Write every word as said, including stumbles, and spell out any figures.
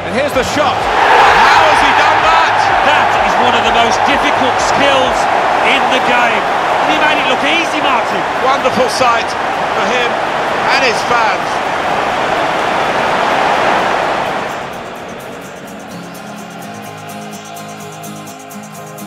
And here's the shot. How has he done that? That is one of the most difficult skills in the game. And he made it look easy, Martin. Wonderful sight for him and his fans.